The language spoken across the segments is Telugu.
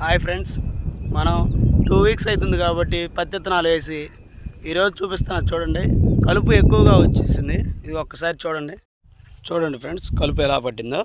హాయ్ ఫ్రెండ్స్, మనం 2 వీక్స్ అవుతుంది కాబట్టి పత్తి విత్తనాలు వేసి ఈరోజు చూపిస్తున్నా. చూడండి, కలుపు ఎక్కువగా వచ్చేసింది. ఇది ఒక్కసారి చూడండి ఫ్రెండ్స్, కలుపు ఎలా పట్టిందో.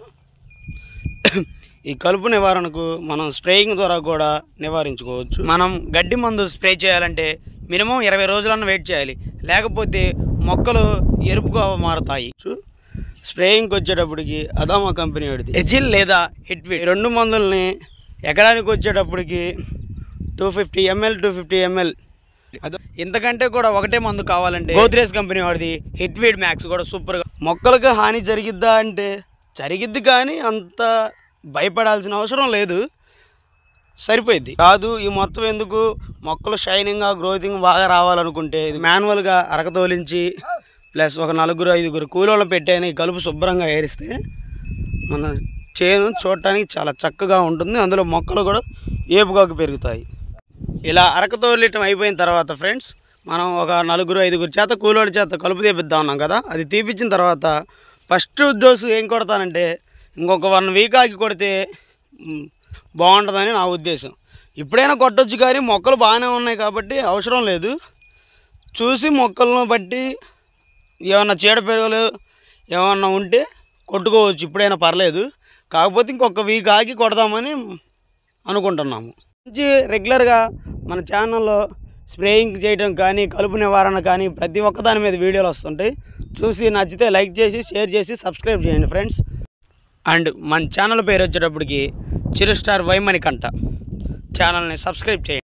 ఈ కలుపు నివారణకు మనం స్ప్రేయింగ్ ద్వారా కూడా నివారించుకోవచ్చు. మనం గడ్డి మందు స్ప్రే చేయాలంటే మినిమం 20 రోజులన్నా వెయిట్ చేయాలి, లేకపోతే మొక్కలు ఎరుపుగా మారుతాయి. స్ప్రేయింగ్కి వచ్చేటప్పటికి అదామా కంపెనీ వాడిది ఎజిల్ లేదా హిట్వీడ్, ఈ రెండు మందుల్ని ఎకరానికి వచ్చేటప్పటికి 250 ml 250 ml. ఇంతకంటే కూడా ఒకటే మందు కావాలంటే గోద్రేజ్ కంపెనీ వాడిది హిట్వీడ్ మ్యాక్స్ కూడా సూపర్గా. మొక్కలకు హాని జరిగిద్దా అంటే జరిగిద్ది, కానీ అంత భయపడాల్సిన అవసరం లేదు, సరిపోయింది. కాదు ఈ మొత్తం ఎందుకు, మొక్కలు షైనింగ్గా గ్రోతింగ్ బాగా రావాలనుకుంటే ఇది మాన్యువల్గా అరకతోలించి ప్లస్ ఒక 4-5 కూలోళ్ళని పెట్టేని కలుపు శుభ్రంగా ఏరిస్తే మన చేను చూడటానికి చాలా చక్కగా ఉంటుంది. అందులో మొక్కలు కూడా ఏపుగాకు పెరుగుతాయి. ఇలా అరకతోలియటం అయిపోయిన తర్వాత ఫ్రెండ్స్, మనం ఒక 4-5 చేత కూలోళ్ళ చేత కలుపు తీపిద్దాం అన్నాం కదా. అది తీపిచ్చిన తర్వాత ఫస్ట్ డోసు ఏం కొడతానంటే ఇంకొక 1 వీక్ ఆగి కొడితే బాగుంటుందని నా ఉద్దేశం. ఇప్పుడైనా కొట్టొచ్చు, కానీ మొక్కలు బాగానే ఉన్నాయి కాబట్టి అవసరం లేదు. చూసి మొక్కలను బట్టి ఏమన్నా చీడపీడలు ఏమన్నా ఉంటే కొట్టుకోవచ్చు, ఇప్పుడైనా పర్లేదు. కాకపోతే ఇంకొక వీక్ ఆగి కొడదామని అనుకుంటున్నాము. రెగ్యులర్గా మన ఛానల్లో స్ప్రేయింగ్ చేయడం కానీ కలుపు నివారణ కానీ ప్రతి ఒక్క దాని మీద వీడియోలు వస్తుంటాయి. చూసి నచ్చితే లైక్ చేసి షేర్ చేసి సబ్స్క్రైబ్ చేయండి ఫ్రెండ్స్. అండ్ మన ఛానల్ పేరు వచ్చేటప్పటికి చిరు స్టార్ వైమణికంఠ. ఛానల్ని సబ్స్క్రైబ్ చేయండి.